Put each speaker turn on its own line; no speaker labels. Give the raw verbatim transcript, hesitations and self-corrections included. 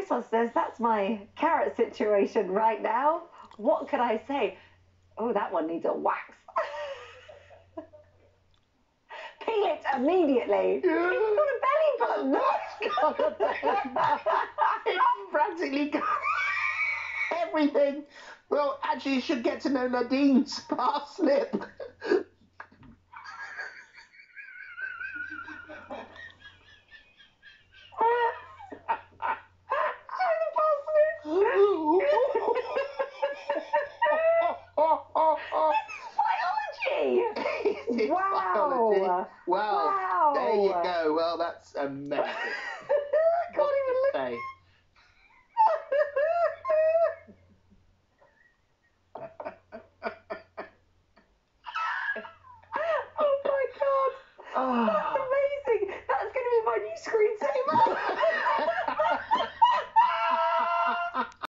this one says, that's my carrot situation right now. What can I say? Oh, that one needs a wax. Peel it immediately. It's got a belly button.
It's got a belly button. It's practically got everything. Well, actually, you should get to know Nadine's parsnip.
Biology. Wow.
Biology. Well,
Wow.
there you go. Well, that's amazing.
I can't even look.
Say.
Oh my God.
Oh.
That's amazing. That's going to be my new screensaver.